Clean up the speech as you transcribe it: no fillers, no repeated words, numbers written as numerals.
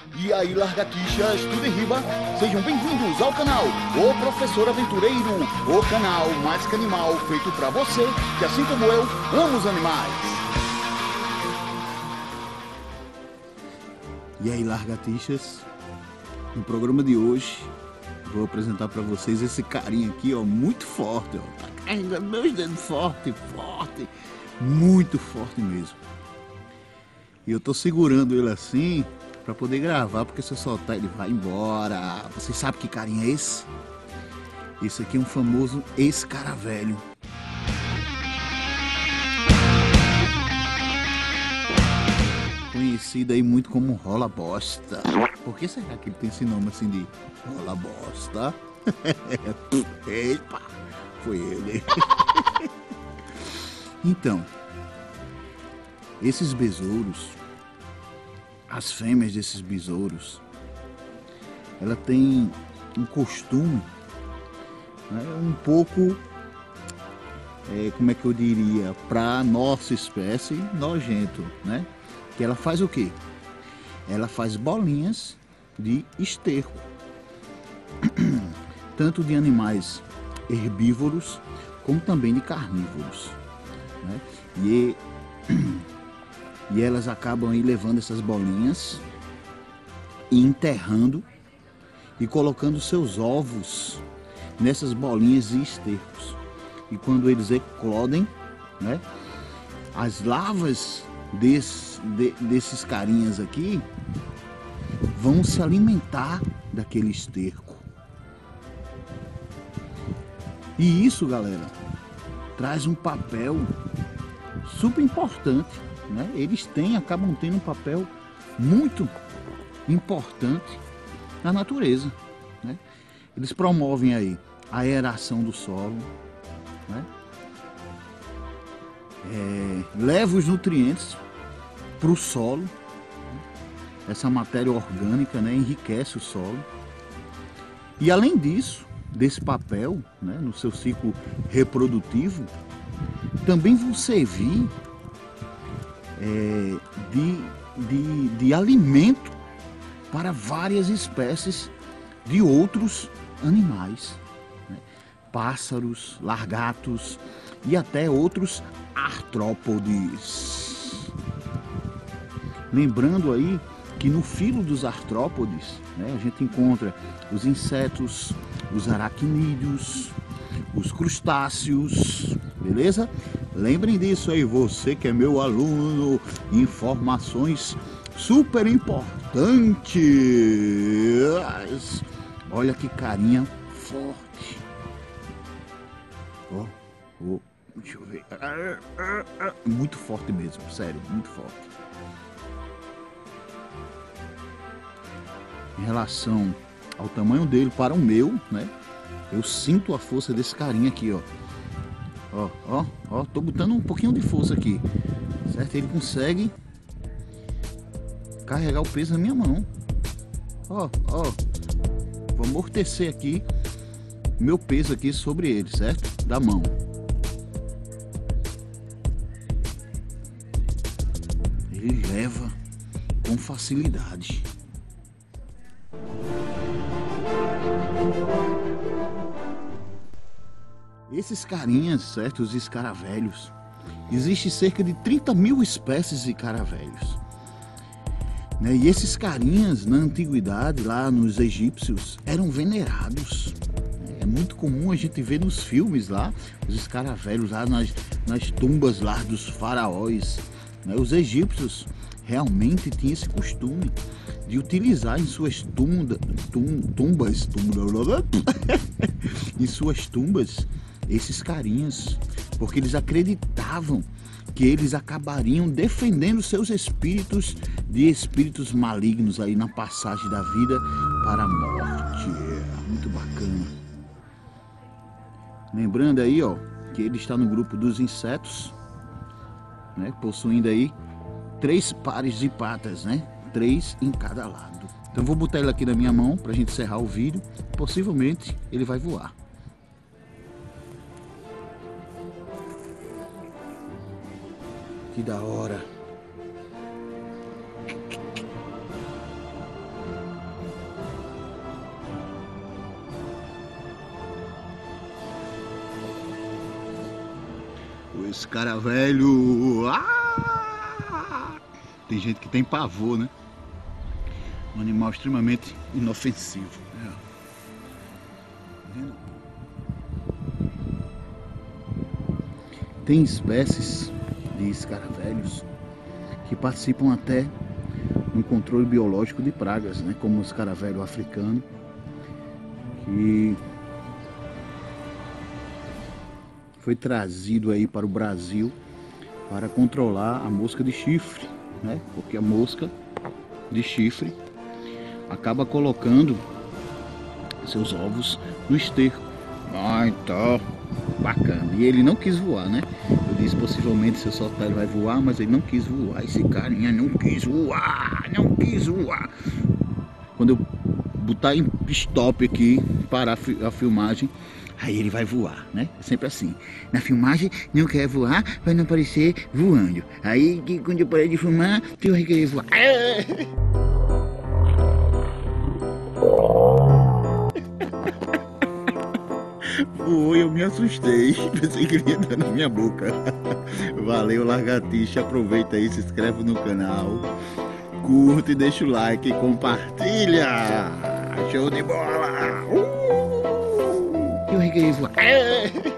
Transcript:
E aí, lagartixas, tudo em riba? Sejam bem-vindos ao canal O Professor Aventureiro, o canal mais que animal feito pra você, que assim como eu, ama os animais. E aí, lagartixas, no programa de hoje, vou apresentar pra vocês esse carinha aqui, ó, muito forte, ó. Tá carregando meus dedos forte, muito forte mesmo. E eu tô segurando ele assim pra poder gravar, porque se eu soltar ele vai embora. Vocês sabem que carinha é esse? Esse aqui é um famoso escaravelho. Conhecido aí muito como rola bosta. Por que será que ele tem esse nome assim de rola bosta? Eita, foi ele. Então, esses besouros, as fêmeas desses besouros, ela tem um costume, né, um pouco, como é que eu diria, para nossa espécie, nojento, né? Que ela faz o quê? Ela faz bolinhas de esterco, tanto de animais herbívoros como também de carnívoros, né? E elas acabam aí levando essas bolinhas e enterrando e colocando seus ovos nessas bolinhas e estercos. E quando eles eclodem, né, as larvas desses carinhas aqui vão se alimentar daquele esterco. E isso, galera, traz um papel super importante, né? Eles acabam tendo um papel muito importante na natureza, né? Eles promovem aí a aeração do solo, né? Leva os nutrientes para o solo, né? Essa matéria orgânica, né, enriquece o solo. E além disso, desse papel, né, no seu ciclo reprodutivo, também vão servir de alimento para várias espécies de outros animais, né? Pássaros, lagartos e até outros artrópodes. Lembrando aí que no filo dos artrópodes, né, a gente encontra os insetos, os aracnídeos, os crustáceos, beleza? Lembrem disso aí, você que é meu aluno, informações super importantes. Olha que carinha forte. Ó, deixa eu ver. Muito forte mesmo, sério, muito forte. Em relação ao tamanho dele para o meu, né? Eu sinto a força desse carinha aqui, ó. Ó, tô botando um pouquinho de força aqui, certo? Ele consegue carregar o peso na minha mão. Ó, vou amortecer aqui meu peso aqui sobre ele, certo? Da mão. Ele leva com facilidade. Esses carinhas, certo? Os escaravelhos. Existem cerca de 30 mil espécies de caravelhos, né? E esses carinhas, na antiguidade, lá nos egípcios, eram venerados. É muito comum a gente ver nos filmes lá, os escaravelhos lá nas tumbas lá dos faraós, né? Os egípcios realmente tinham esse costume de utilizar em suas em suas tumbas, esses carinhas, porque eles acreditavam que eles acabariam defendendo seus espíritos de espíritos malignos aí na passagem da vida para a morte. Muito bacana. Lembrando aí, ó, que ele está no grupo dos insetos, né, possuindo aí 3 pares de patas, né, 3 em cada lado. Então vou botar ele aqui na minha mão para a gente encerrar o vídeo. Possivelmente ele vai voar. Que da hora. escaravelho. Tem gente que tem pavor, né? Um animal extremamente inofensivo. Tem espécies de escaravelhos que participam até no controle biológico de pragas, né? Como o escaravelho africano, que foi trazido aí para o Brasil para controlar a mosca de chifre, né? Porque a mosca de chifre acaba colocando seus ovos no esterco. Então, bacana. E ele não quis voar, né? Eu disse, possivelmente se eu soltar ele vai voar, mas ele não quis voar. Esse carinha não quis voar, não quis voar. Quando eu botar em stop aqui, parar a filmagem, aí ele vai voar, né? É sempre assim. Na filmagem não quer voar para não parecer voando. Aí quando eu parei de filmar, eu vai querer voar. Foi, eu me assustei. Pensei que ele ia dar na minha boca. Valeu, lagartixa. Aproveita aí, se inscreve no canal. Curte, deixa o like e compartilha. Show de bola! Eu queria voar.